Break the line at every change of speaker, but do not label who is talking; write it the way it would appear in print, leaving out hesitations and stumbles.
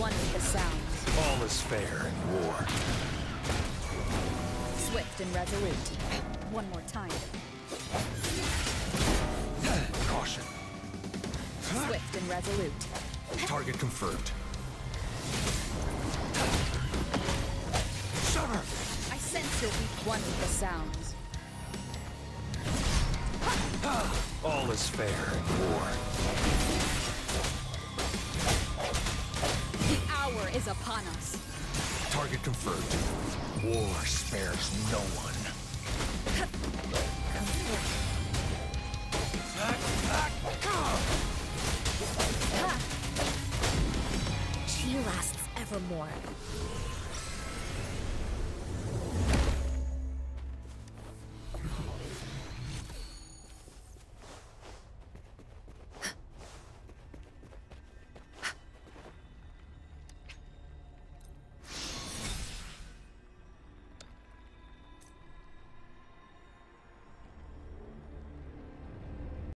one with the sounds.
All is fair in war.
Swift and resolute. One more time.
Caution.
Swift and resolute.
Target confirmed. Sever!
I sense you'll be one with the sounds.
All is fair in war.
The hour is upon us.
Target confirmed. War spares no one.
She lasts evermore.